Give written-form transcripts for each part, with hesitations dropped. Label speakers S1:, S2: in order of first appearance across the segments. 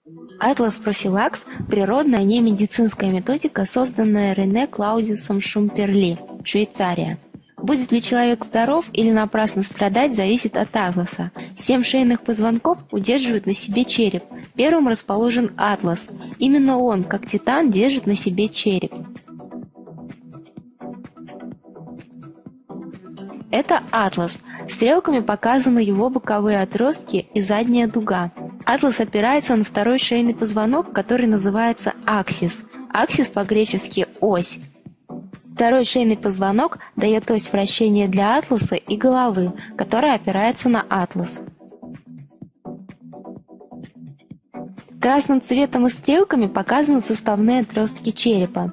S1: Атлас Профилакс – природная немедицинская методика, созданная Рене Клаудиусом Шумперли, Швейцария. Будет ли человек здоров или напрасно страдать, зависит от атласа. 7 шейных позвонков удерживают на себе череп. Первым расположен атлас. Именно он, как титан, держит на себе череп. Это атлас. Стрелками показаны его боковые отростки и задняя дуга. Атлас опирается на второй шейный позвонок, который называется аксис. Аксис по-гречески «ось». Второй шейный позвонок дает ось вращения для атласа и головы, которая опирается на атлас. Красным цветом и стрелками показаны суставные отростки черепа.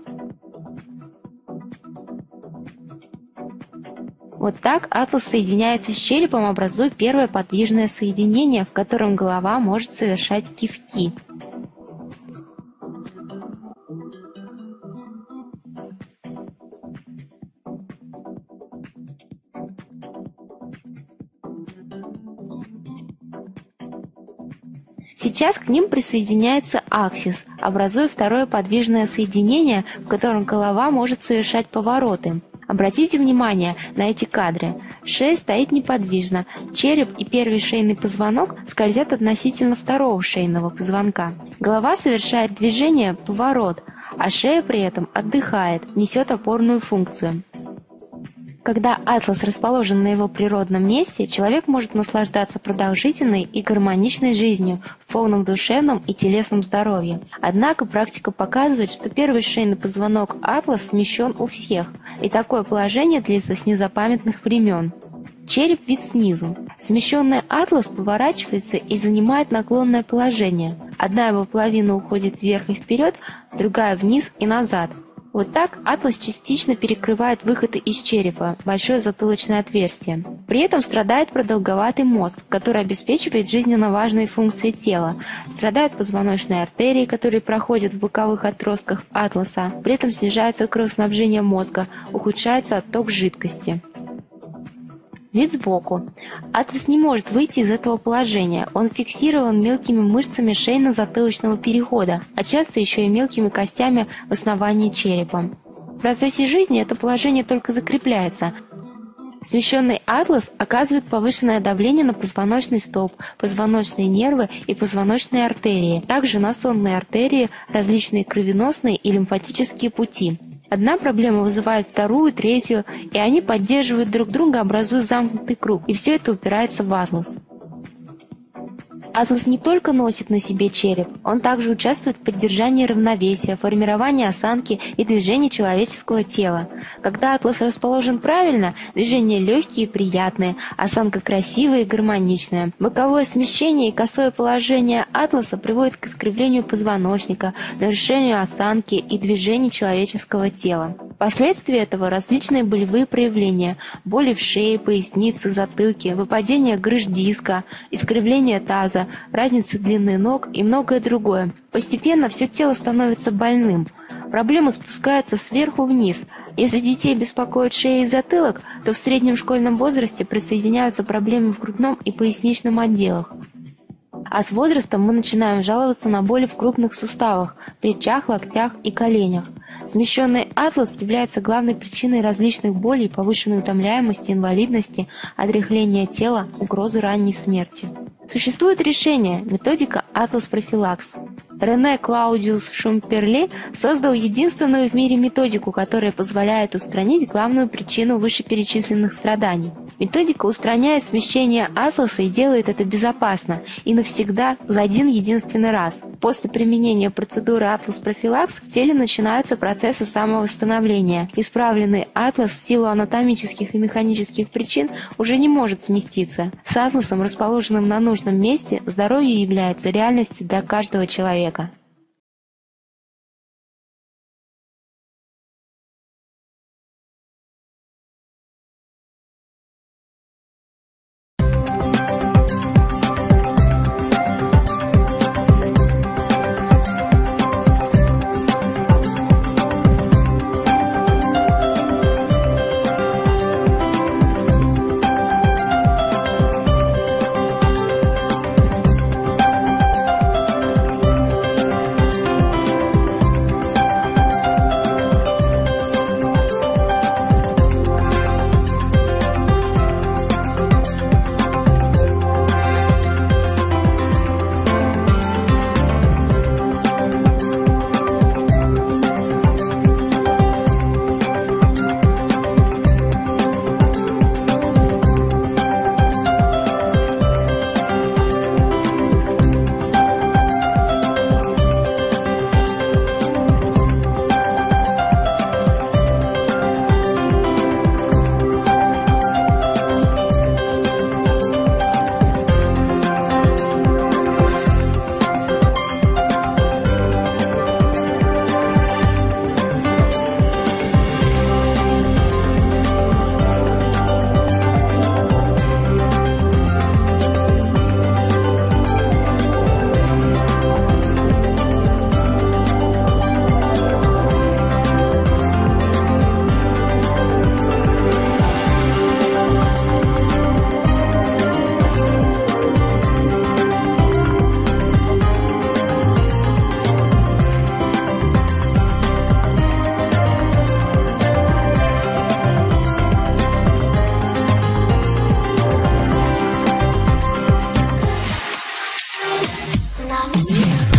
S1: Вот так атлас соединяется с черепом, образуя первое подвижное соединение, в котором голова может совершать кивки. Сейчас к ним присоединяется аксис, образуя второе подвижное соединение, в котором голова может совершать повороты. Обратите внимание на эти кадры. Шея стоит неподвижно, череп и первый шейный позвонок скользят относительно второго шейного позвонка. Голова совершает движение «поворот», а шея при этом отдыхает, несет опорную функцию. Когда атлас расположен на его природном месте, человек может наслаждаться продолжительной и гармоничной жизнью в полном душевном и телесном здоровье. Однако практика показывает, что первый шейный позвонок атлас смещен у всех, и такое положение длится с незапамятных времен. Череп вид снизу. Смещенный атлас поворачивается и занимает наклонное положение. Одна его половина уходит вверх и вперед, другая вниз и назад. Вот так атлас частично перекрывает выходы из черепа, большое затылочное отверстие. При этом страдает продолговатый мозг, который обеспечивает жизненно важные функции тела. Страдают позвоночные артерии, которые проходят в боковых отростках атласа. При этом снижается кровоснабжение мозга, ухудшается отток жидкости. Вид сбоку. Атлас не может выйти из этого положения. Он фиксирован мелкими мышцами шейно-затылочного перехода, а часто еще и мелкими костями в основании черепа. В процессе жизни это положение только закрепляется. Смещенный атлас оказывает повышенное давление на позвоночный столб, позвоночные нервы и позвоночные артерии, также на сонные артерии, различные кровеносные и лимфатические пути. Одна проблема вызывает вторую, третью, и они поддерживают друг друга, образуя замкнутый круг, и все это упирается в атлас. Атлас не только носит на себе череп, он также участвует в поддержании равновесия, формировании осанки и движении человеческого тела. Когда атлас расположен правильно, движения легкие и приятные, осанка красивая и гармоничная. Боковое смещение и косое положение атласа приводит к искривлению позвоночника, нарушению осанки и движений человеческого тела. Впоследствии этого различные болевые проявления – боли в шее, пояснице, затылке, выпадение грыж диска, искривление таза, разница длины ног и многое другое. Постепенно все тело становится больным. Проблема спускается сверху вниз. Если детей беспокоит шея и затылок, то в среднем школьном возрасте присоединяются проблемы в грудном и поясничном отделах. А с возрастом мы начинаем жаловаться на боли в крупных суставах, плечах, локтях и коленях. Смещенный атлас является главной причиной различных болей, повышенной утомляемости, инвалидности, отряхления тела, угрозы ранней смерти. Существует решение – методика атлас-профилакс. Рене Клаудиус Шумперли создал единственную в мире методику, которая позволяет устранить главную причину вышеперечисленных страданий. Методика устраняет смещение атласа и делает это безопасно и навсегда за один единственный раз. После применения процедуры атлас-профилакс в теле начинаются процессы самовосстановления. Исправленный атлас в силу анатомических и механических причин уже не может сместиться. С атласом, расположенным на нужном месте, здоровье является реальностью для каждого человека.
S2: Свет.